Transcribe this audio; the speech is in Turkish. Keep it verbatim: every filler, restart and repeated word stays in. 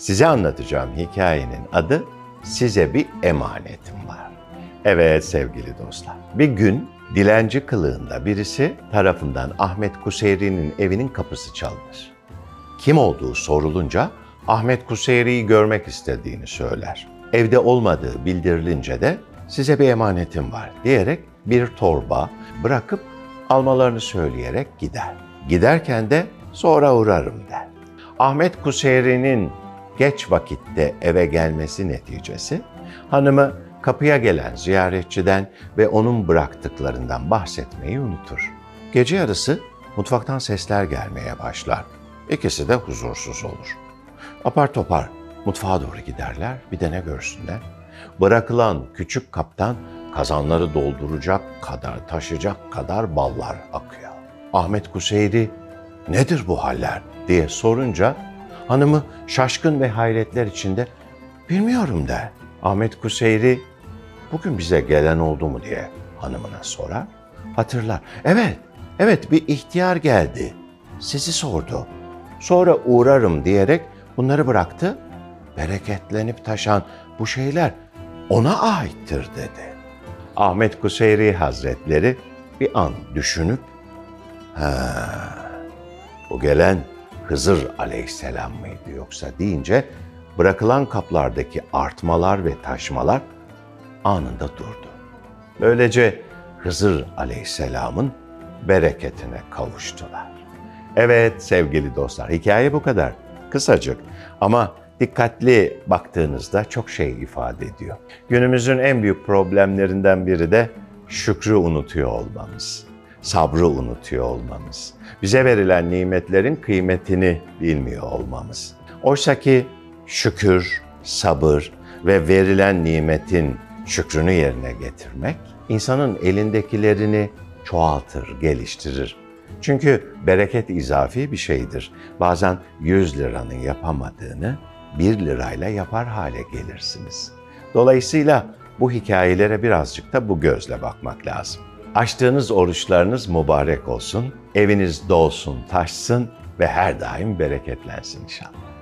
Size anlatacağım hikayenin adı Size Bir Emanetim Var. Evet sevgili dostlar, bir gün dilenci kılığında birisi tarafından Ahmet Kuseyri'nin evinin kapısı çalınır. Kim olduğu sorulunca Ahmet Kuseyri'yi görmek istediğini söyler. Evde olmadığı bildirilince de size bir emanetim var diyerek bir torba bırakıp almalarını söyleyerek gider. Giderken de sonra uğrarım der. Ahmet Kuseyri'nin geç vakitte eve gelmesi neticesi hanımı kapıya gelen ziyaretçiden ve onun bıraktıklarından bahsetmeyi unutur. Gece yarısı mutfaktan sesler gelmeye başlar. İkisi de huzursuz olur. Apar topar mutfağa doğru giderler, bir de ne görsünler? Bırakılan küçük kaptan kazanları dolduracak kadar, taşıyacak kadar ballar akıyor. Ahmet Kuseyri, "Nedir bu haller?" diye sorunca hanımı şaşkın ve hayretler içinde "Bilmiyorum" der. Ahmet Kuseyri, "Bugün bize gelen oldu mu?" diye hanımına sorar. Hatırlar. "Evet, evet bir ihtiyar geldi. Sizi sordu. Sonra uğrarım" diyerek bunları bıraktı. Bereketlenip taşan bu şeyler ona aittir dedi. Ahmet Kuseyri Hazretleri bir an düşünüp, "Ha, bu gelen Hızır Aleyhisselam mıydı yoksa?" deyince bırakılan kaplardaki artmalar ve taşmalar anında durdu. Böylece Hızır Aleyhisselam'ın bereketine kavuştular. Evet sevgili dostlar, hikaye bu kadar. Kısacık ama dikkatli baktığınızda çok şey ifade ediyor. Günümüzün en büyük problemlerinden biri de şükrü unutuyor olmamız, sabrı unutuyor olmamız, bize verilen nimetlerin kıymetini bilmiyor olmamız. Oysa ki şükür, sabır ve verilen nimetin şükrünü yerine getirmek, insanın elindekilerini çoğaltır, geliştirir. Çünkü bereket izafi bir şeydir. Bazen yüz liranın yapamadığını bir lirayla yapar hale gelirsiniz. Dolayısıyla bu hikayelere birazcık da bu gözle bakmak lazım. Açtığınız oruçlarınız mübarek olsun, eviniz dolsun, taşsın ve her daim bereketlensin inşallah.